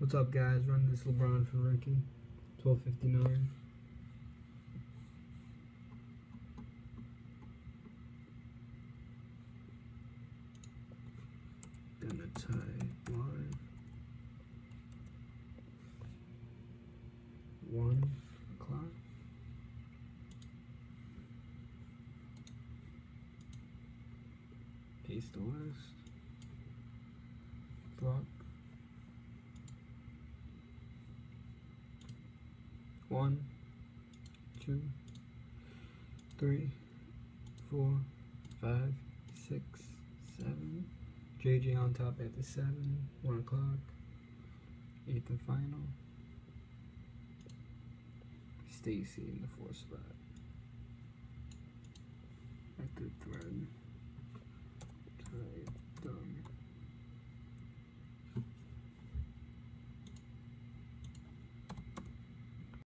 What's up, guys? Running this LeBron for Ricky. 12:59. Gonna type live 1 o'clock. Paste the list. Block. 1, 2, 3, 4, 5, 6, 7. JJ on top at the 7, 1 o'clock. 8th and final. Stacy in the 4th spot. At the thread. Type